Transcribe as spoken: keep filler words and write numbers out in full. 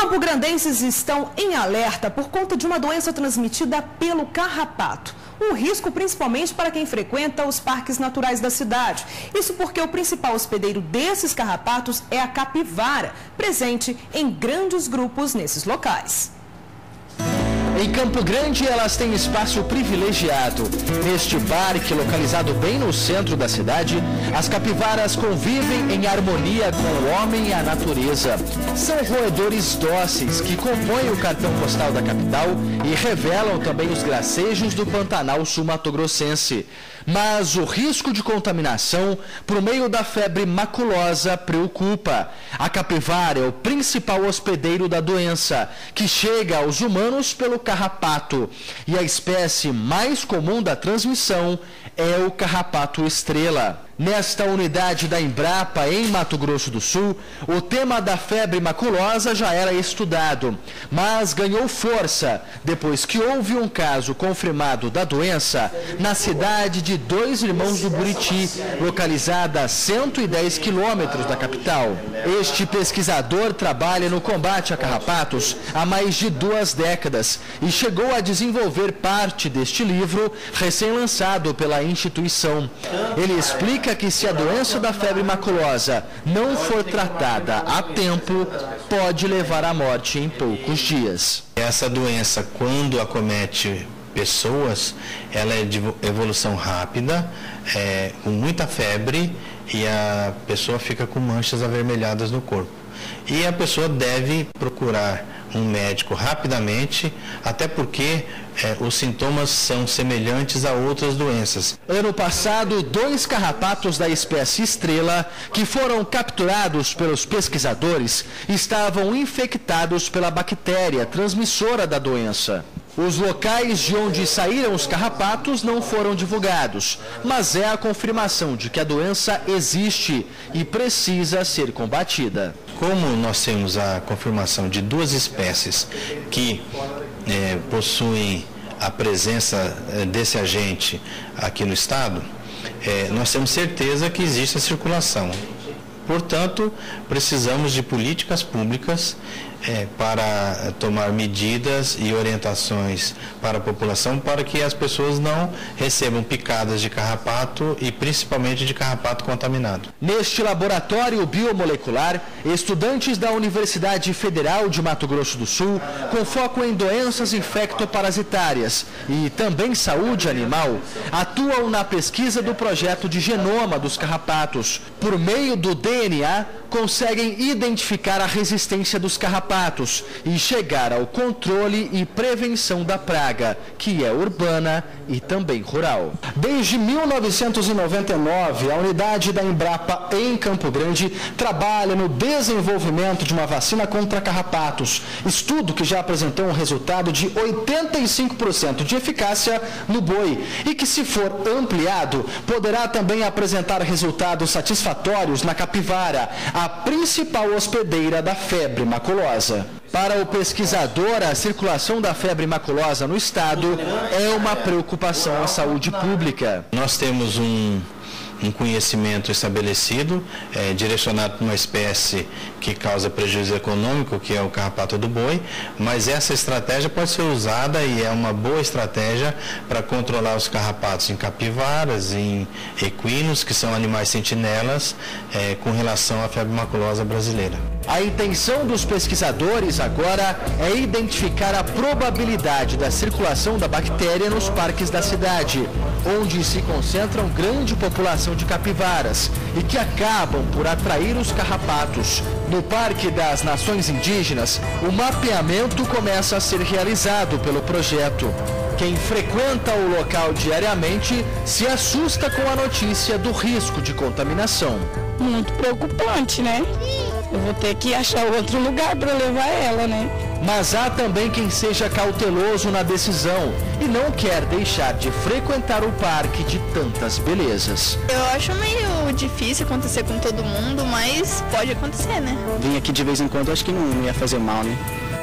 Campograndenses estão em alerta por conta de uma doença transmitida pelo carrapato. Um risco principalmente para quem frequenta os parques naturais da cidade. Isso porque o principal hospedeiro desses carrapatos é a capivara, presente em grandes grupos nesses locais. Em Campo Grande, elas têm espaço privilegiado. Neste parque, localizado bem no centro da cidade, as capivaras convivem em harmonia com o homem e a natureza. São roedores dóceis que compõem o cartão postal da capital e revelam também os gracejos do Pantanal sul-mato-grossense. Mas o risco de contaminação por meio da febre maculosa preocupa. A capivara é o principal hospedeiro da doença, que chega aos humanos pelo carrapato. E a espécie mais comum da transmissão é o carrapato estrela. Nesta unidade da Embrapa, em Mato Grosso do Sul, o tema da febre maculosa já era estudado, mas ganhou força depois que houve um caso confirmado da doença na cidade de Dois Irmãos do Buriti, localizada a cento e dez quilômetros da capital. Este pesquisador trabalha no combate a carrapatos há mais de duas décadas e chegou a desenvolver parte deste livro recém-lançado pela instituição. Ele explica que se a doença da febre maculosa não for tratada a tempo, pode levar à morte em poucos dias. Essa doença, quando acomete pessoas, ela é de evolução rápida, é, com muita febre, e a pessoa fica com manchas avermelhadas no corpo. E a pessoa deve procurar um médico rapidamente, até porque é, os sintomas são semelhantes a outras doenças. Ano passado, dois carrapatos da espécie estrela, que foram capturados pelos pesquisadores, estavam infectados pela bactéria transmissora da doença. Os locais de onde saíram os carrapatos não foram divulgados, mas é a confirmação de que a doença existe e precisa ser combatida. Como nós temos a confirmação de duas espécies que é, possuem a presença desse agente aqui no estado, é, nós temos certeza que existe a circulação. Portanto, precisamos de políticas públicas é, para tomar medidas e orientações para a população para que as pessoas não recebam picadas de carrapato e principalmente de carrapato contaminado. Neste laboratório biomolecular, estudantes da Universidade Federal de Mato Grosso do Sul, com foco em doenças infectoparasitárias e também saúde animal, atuam na pesquisa do projeto de genoma dos carrapatos. Por meio do D N A, conseguem identificar a resistência dos carrapatos e chegar ao controle e prevenção da praga, que é urbana e também rural. Desde mil novecentos e noventa e nove, a unidade da Embrapa em Campo Grande trabalha no desenvolvimento de uma vacina contra carrapatos, estudo que já apresentou um resultado de oitenta e cinco por cento de eficácia no boi e que, se for ampliado, poderá também apresentar resultados satisfatórios na capivara, a principal hospedeira da febre maculosa. Para o pesquisador, a circulação da febre maculosa no estado é uma preocupação à saúde pública. Nós temos um, um conhecimento estabelecido, é, direcionado para uma espécie que causa prejuízo econômico, que é o carrapato do boi, mas essa estratégia pode ser usada e é uma boa estratégia para controlar os carrapatos em capivaras, em equinos, que são animais sentinelas, é, com relação à febre maculosa brasileira. A intenção dos pesquisadores agora é identificar a probabilidade da circulação da bactéria nos parques da cidade, onde se concentram grande população de capivaras e que acabam por atrair os carrapatos. No Parque das Nações Indígenas, o mapeamento começa a ser realizado pelo projeto. Quem frequenta o local diariamente se assusta com a notícia do risco de contaminação. Muito preocupante, né? Eu vou ter que achar outro lugar para levar ela, né? Mas há também quem seja cauteloso na decisão e não quer deixar de frequentar o parque de tantas belezas. Eu acho meio difícil acontecer com todo mundo, mas pode acontecer, né? Vim aqui de vez em quando, acho que não ia fazer mal, né?